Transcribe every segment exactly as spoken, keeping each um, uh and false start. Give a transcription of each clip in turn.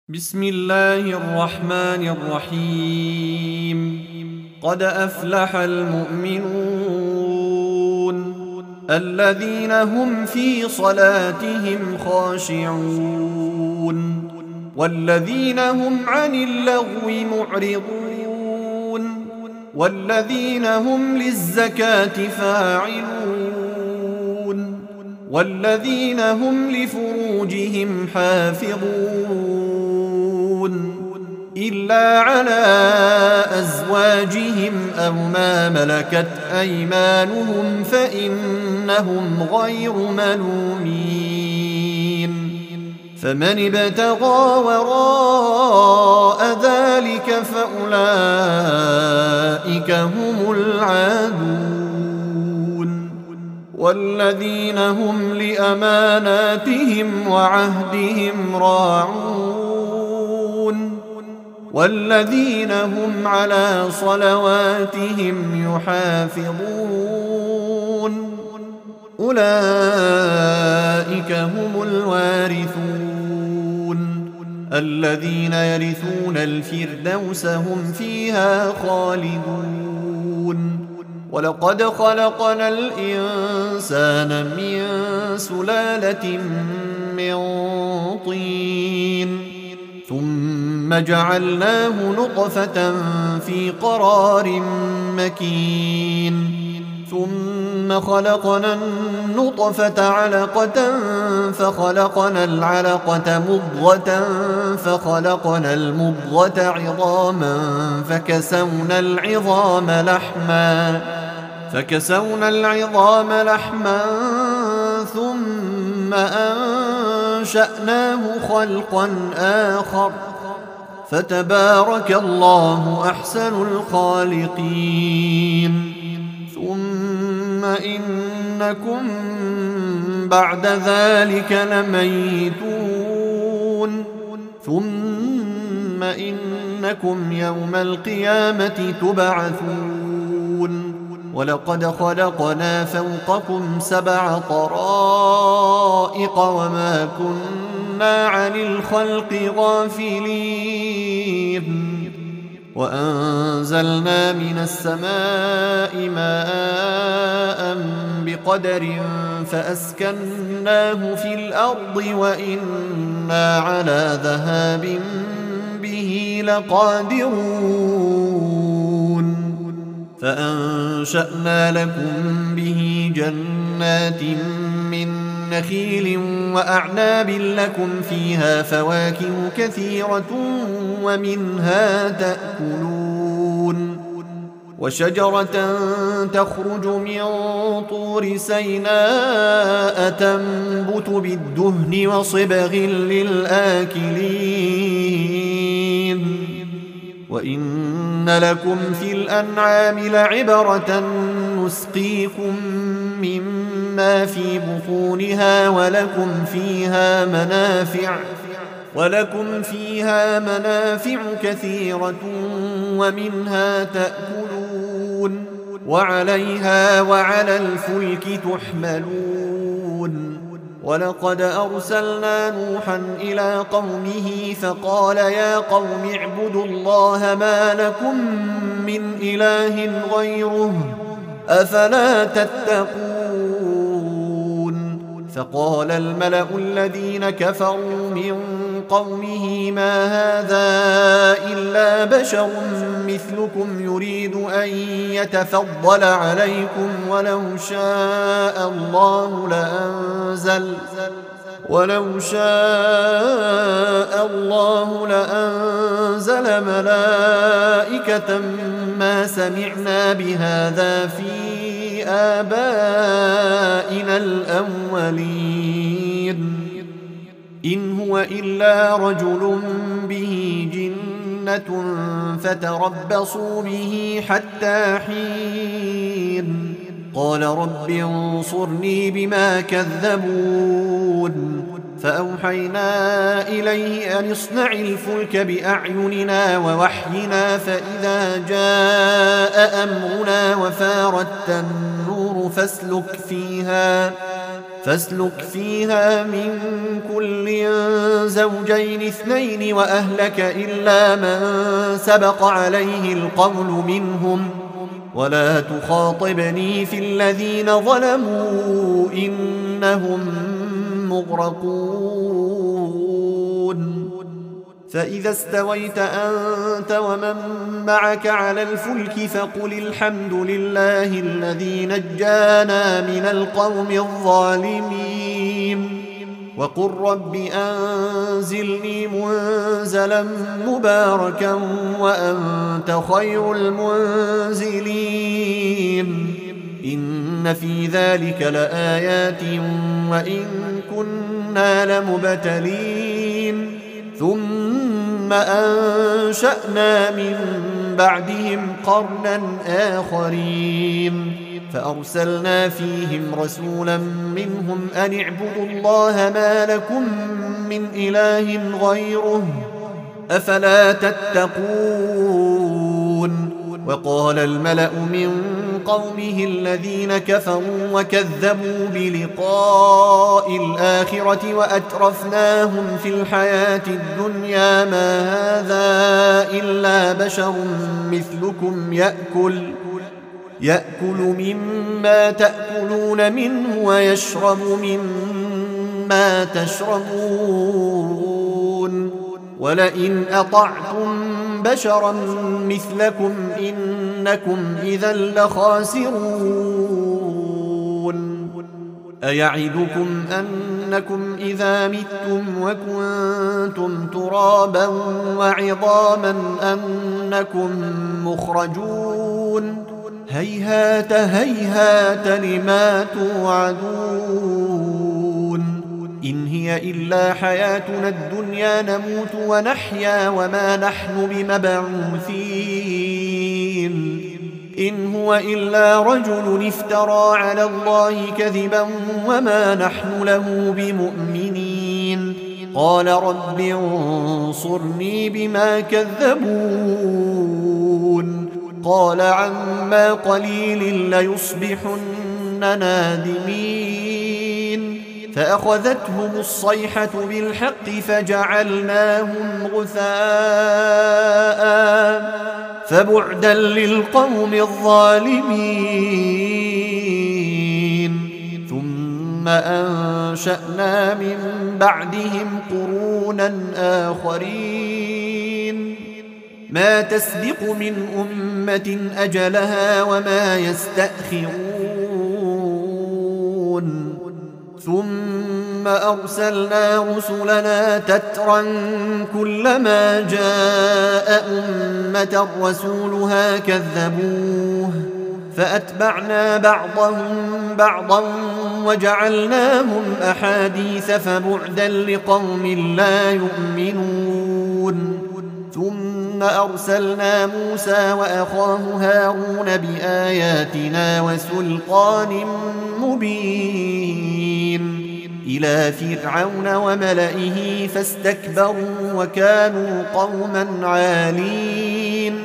بسم الله الرحمن الرحيم. قد أفلح المؤمنون الذين هم في صلاتهم خاشعون والذين هم عن اللغو معرضون والذين هم للزكاة فاعلون والذين هم لفروجهم حافظون إلا على أزواجهم أو ما ملكت أيمانهم فإنهم غير ملومين. فمن ابتغى وراء ذلك فأولئك هم العادون والذين هم لأماناتهم وعهدهم راعون والذين هم على صلواتهم يحافظون أولئك هم الوارثون الذين يرثون الفردوس هم فيها خالدون. ولقد خلقنا الإنسان من سلالة من طين ثم جعلناه نطفة في قرار مكين ثم خلقنا النطفة علقة فخلقنا العلقة مضغة فخلقنا المضغة عظاما فكسونا العظام لحما فكسونا العظام لحما ثم أنشأناه خلقا آخر فتبارك الله أحسن الخالقين. ثم إنكم بعد ذلك لميتون ثم إنكم يوم القيامة تبعثون. ولقد خلقنا فوقكم سبع طرائق وما كنا عن الخلق غافلين وأنزلنا من السماء ماء بقدر فأسكناه في الأرض وإنا على ذهاب به لقادرون. فأنشأنا لكم به جنات من نخيل وأعناب لكم فيها فواكه كثيرة ومنها تأكلون وشجرة تخرج من طور سيناء تنبت بالدهن وصبغ للآكلين وإن لكم في الأنعام لعبرة نسقيكم مما في بطونها ولكم فيها منافع ولكم فيها منافع كثيرة ومنها تأكلون وعليها وعلى الفلك تحملون. ولقد أرسلنا نوحا إلى قومه فقال يا قوم اعبدوا الله ما لكم من إله غيره أفلا تتقون. فقال الملأ الذين كفروا من قومه ما هذا إلا بشر مثلكم يريد أن يتفضل عليكم ولو شاء الله لأنزل ولو شاء الله لأنزل ملائكة ما سمعنا بهذا في آبائنا الأولين إن هو إلا رجل به جنة فتربصوا به حتى حين. قال رب انصرني بما كذبون. فأوحينا إليه أن اصنع الفلك بأعيننا ووحينا فإذا جاء أمرنا وفارت النور فاسلك فيها فاسلك فيها من كل زوجين اثنين وأهلك إلا من سبق عليه القول منهم ولا تخاطبني في الذين ظلموا إنهم مغرقون فإذا استويت أنت ومن معك على الفلك فقل الحمد لله الذي نجانا من القوم الظالمين وقل رب أنزلني منزلا مباركا وأنت خير المنزلين إن في ذلك لآيات وإن كنا لمبتلين ثم أنشأنا من بعدهم قرنا آخرين فأرسلنا فيهم رسولا منهم أن اعبدوا الله ما لكم من إله غيره أفلا تتقون وقال الملأ من قومه الذين كفروا وكذبوا بلقاء الآخرة وأترفناهم في الحياة الدنيا ما هذا إلا بشر مثلكم يأكل يأكل مما تأكلون منه ويشرب مما تشربون ولئن أطعتم بشرا مثلكم إنكم إذا لخاسرون أيعدكم أنكم إذا متم وكنتم ترابا وعظاما أنكم مخرجون هيهات هيهات لما توعدون إن هي إلا حياتنا الدنيا نموت ونحيا وما نحن بمبعوثين إن هو إلا رجل افترى على الله كذبا وما نحن له بمؤمنين قال رب انصرني بما كذبون قال عما قليل ليصبحن نادمين فأخذتهم الصيحة بالحق فجعلناهم غثاء فبعدا للقوم الظالمين ثم أنشأنا من بعدهم قرونا آخرين ما تسبق من أمة أجلها وما يستأخرون ثم أرسلنا رسلنا تترا كلما جاء أمة رسولها كذبوه فأتبعنا بعضهم بعضا وجعلناهم أحاديث فبعدا لقوم لا يؤمنون ثم أرسلنا موسى وأخاه هارون بآياتنا وسلطان مبين إلى فرعون وملئه فاستكبروا وكانوا قوما عالين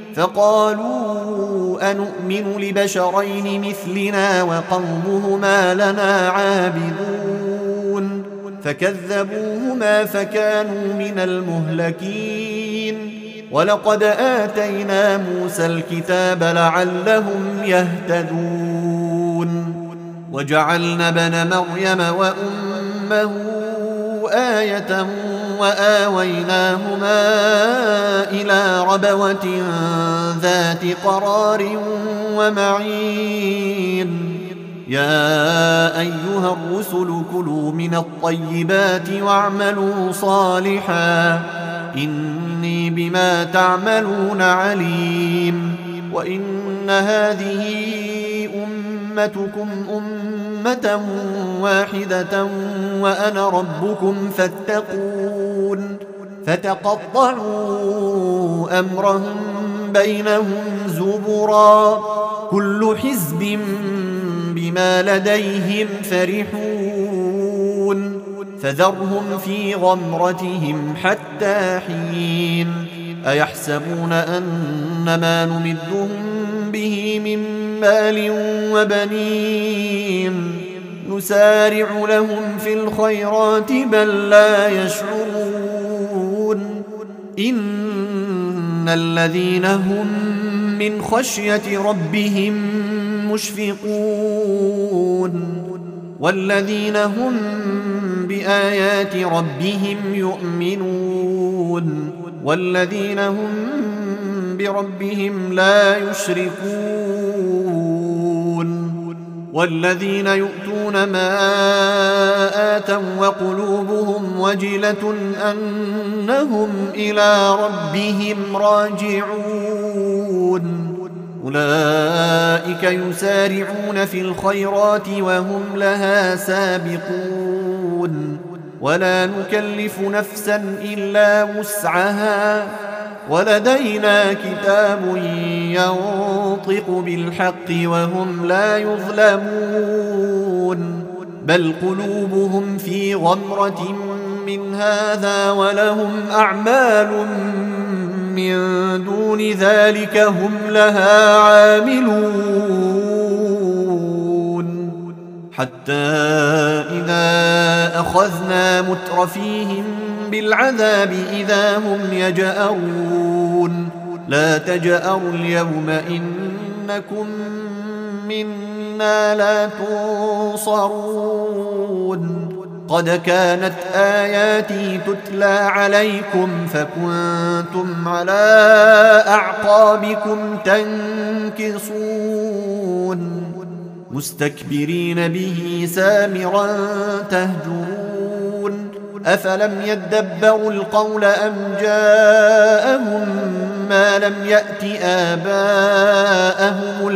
فقالوا أنؤمن لبشرين مثلنا وقومهما لنا عابدون فكذبوهما فكانوا من المهلكين ولقد آتينا موسى الكتاب لعلهم يهتدون وجعلنا ابن مريم وأمه آية وآويناهما إلى ربوة ذات قرار ومعين يا أيها الرسل كلوا من الطيبات واعملوا صالحا إني بما تعملون عليم وإن هذه أمتكم أمة واحدة وأنا ربكم فاتقون فتقطعوا أمرهم بينهم زبرا كل حزب بما لديهم فرحون فذرهم في غمرتهم حتى حين أيحسبون أن ما نمدهم به من مال وبنين نسارع لهم في الخيرات بل لا يشعرون إن الذين هم من خشية ربهم مشفقون والذين هم بآيات ربهم يؤمنون والذين هم بربهم لا يشركون والذين يؤتون ما آتوا وقلوبهم وجلة أنهم إلى ربهم راجعون أولئك يسارعون في الخيرات وهم لها سابقون ولا نكلف نفسا إلا وسعها ولدينا كتاب ينطق بالحق وهم لا يظلمون بل قلوبهم في غمرة من هذا ولهم أعمال من دون ذلك هم لها عاملون حتى إذا أخذنا مترفيهم بالعذاب إذا هم يجأرون لا تجأروا اليوم إنكم منا لا تنصرون قد كانت آياتي تتلى عليكم فكنتم على أعقابكم تنكصون مستكبرين به سامرا تهجرون أفلم يدبروا القول أم جاءهم ما لم يأت آباءهم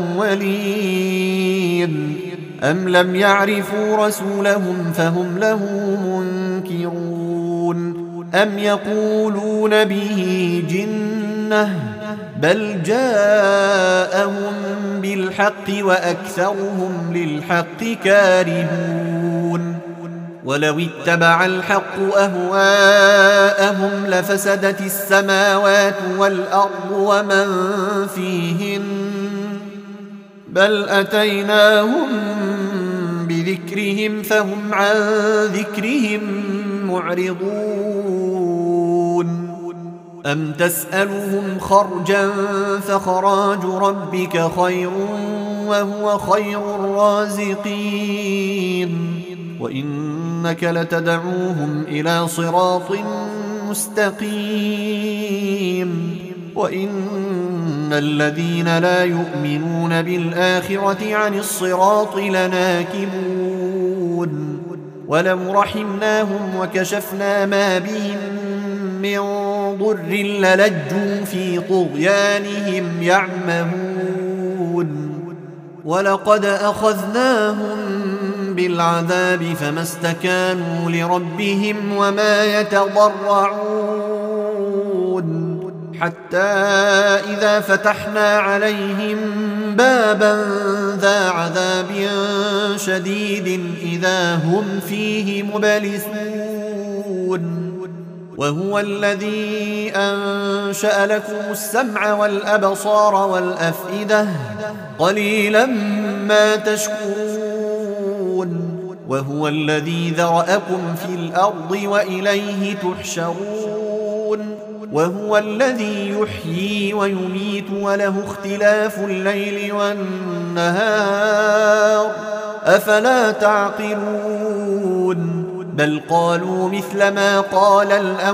الأولين أم لم يعرفوا رسولهم فهم له منكرون أم يقولون به جنة بل جاءهم بالحق وأكثرهم للحق كارهون ولو اتبع الحق أهواءهم لفسدت السماوات والأرض ومن فيهن بل أتيناهم بذكرهم فهم عن ذكرهم معرضون أم تسألهم خرجا فخراج ربك خير وهو خير الرازقين وإنك لتدعوهم إلى صراط مستقيم وإن الذين لا يؤمنون بالآخرة عن الصراط لناكبون ولو رحمناهم وكشفنا ما بهم من ضر للجوا في طغيانهم يعمهون ولقد أخذناهم بالعذاب فما استكانوا لربهم وما يتضرعون حتى إذا فتحنا عليهم بابا ذا عذاب شديد إذا هم فيه مبلسون وهو الذي أنشأ لكم السمع والأبصار والأفئدة قليلا ما تشكرون وهو الذي ذرأكم في الأرض وإليه تحشرون وهو الذي يحيي ويميت وله اختلاف الليل والنهار أفلا تعقلون بل قالوا مثل ما قال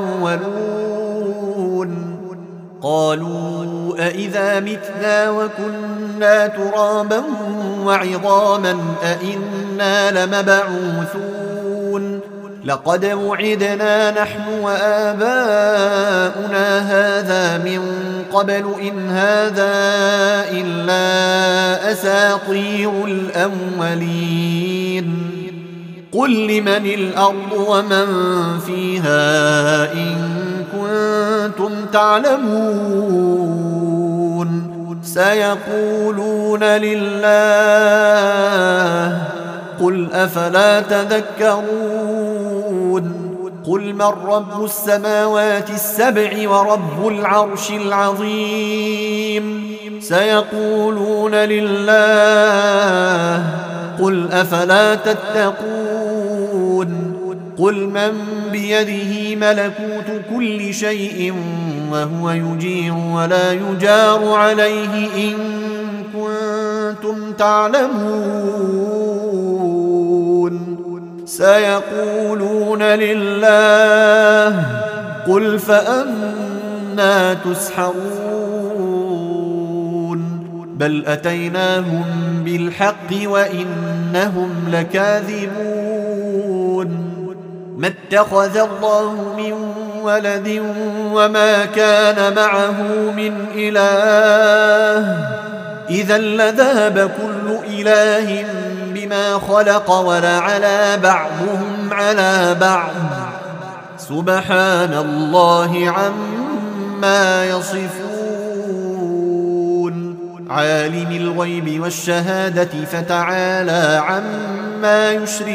الأولون قالوا أإذا متنا وكنا ترابا وعظاما أإنا لمبعوثون لقد وعدنا نحن وآباؤنا هذا من قبل إن هذا إلا أساطير الأولين قل لمن الأرض ومن فيها إن كنتم تعلمون سيقولون لله قل أفلا تذكرون قل من رب السماوات السبع ورب العرش العظيم سيقولون لله قل أفلا تتقون قل من بيده ملكوت كل شيء وهو يجير ولا يجار عليه إن كنتم تعلمون سيقولون لله قل فأنى تسحرون بل أتيناهم بالحق وإنهم لكاذبون ما اتخذ الله من ولد وما كان معه من إله إذا لذهب كل إله بما خلق ولعلى بعضهم على بعض سبحان الله عما يصفون عالم الغيب والشهادة فتعالى عما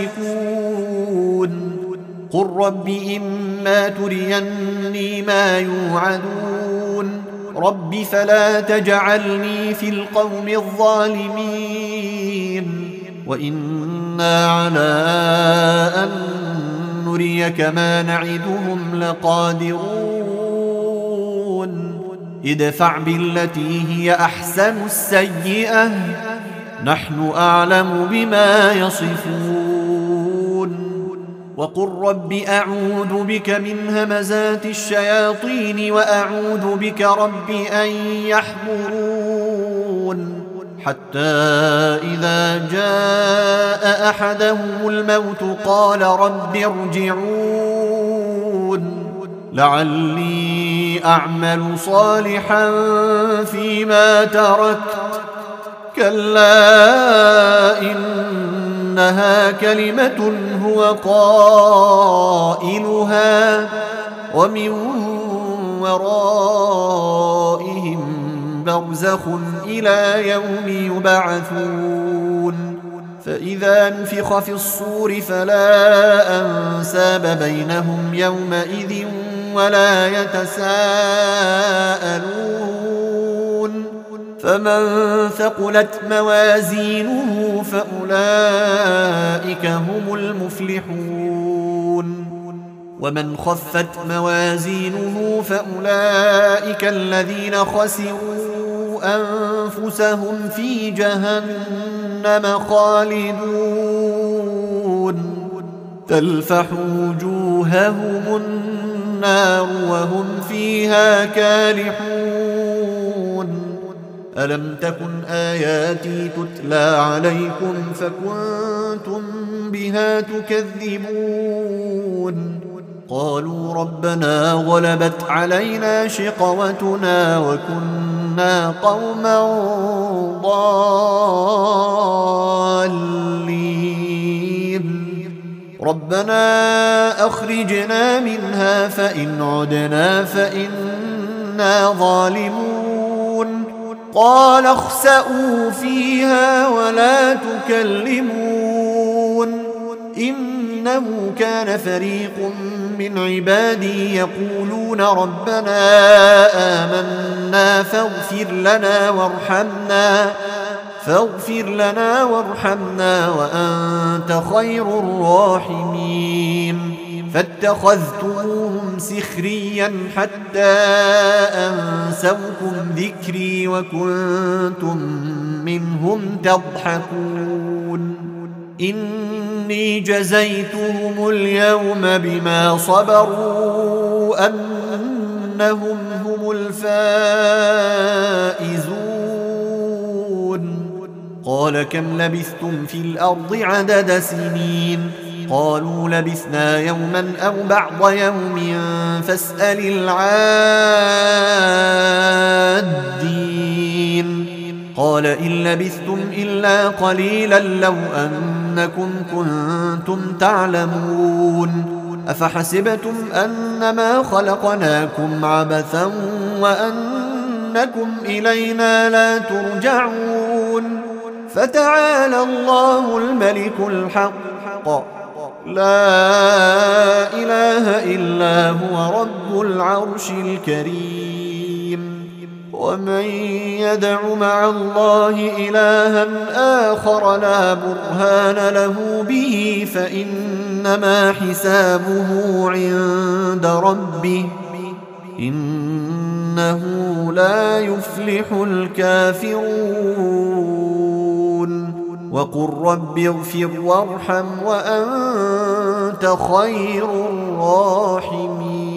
يشركون قل رب إما تريني ما يوعدون رب فلا تجعلني في القوم الظالمين وإنا على أن نريك ما نعدهم لقادرون ادفع بالتي هي أحسن السيئة نحن أعلم بما يصفون وقل رب أعوذ بك من همزات الشياطين وأعوذ بك رب أن يحضرون حتى إذا جاء أحدهم الموت قال رب ارجعون لعلي أعمل صالحا فيما تركت كلا إنها كلمة هو قائلها ومن ورائهم برزخ إلى يوم يبعثون فإذا نفخ في الصور فلا أنساب بينهم يومئذ ولا يتساءلون فمن ثقلت موازينه فأولئك هم المفلحون ومن خفت موازينه فأولئك الذين خسروا أنفسهم في جهنم خالدون تلفح وجوههم النار وهم فيها كالحون ألم تكن آياتي تتلى عليكم فكنتم بها تكذبون قالوا ربنا غلبت علينا شقوتنا وكنا قوما ضالين ربنا أخرجنا منها فإن عدنا فإنا ظالمون قال اخسئوا فيها ولا تكلمون إنه كان فريق من عبادي يقولون ربنا آمنا فاغفر لنا وارحمنا فاغفر لنا وارحمنا وأنت خير الراحمين فاتخذتموهم سخريا حتى أنسوكم ذكري وكنتم منهم تضحكون إني جزيتهم اليوم بما صبروا أنهم هم الفائزون قال كم لبثتم في الأرض عدد سنين قالوا لبثنا يوما أو بعض يوم فاسأل العادين قال إن لبثتم إلا قليلا لو أنكم كنتم تعلمون أفحسبتم أنما خلقناكم عبثا وأنكم إلينا لا ترجعون فتعالى الله الملك الحق لا إله إلا هو رب العرش الكريم ومن يدع مع الله إلها آخر لا برهان له به فإنما حسابه عند ربه إنه لا يفلح الكافرون وقل رب اغفر وارحم وأنت خير الراحمين